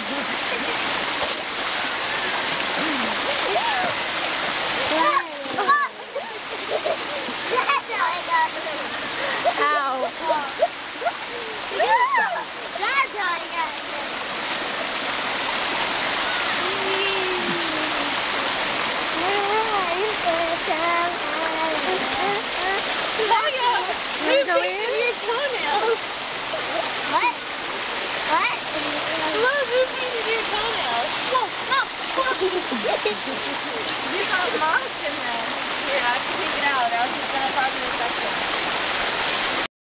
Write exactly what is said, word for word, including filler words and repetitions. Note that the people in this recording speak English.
Ow. That's how I got it. Wanna go in? Your toenails. What? What? Look, who painted your toenails? Whoa, no.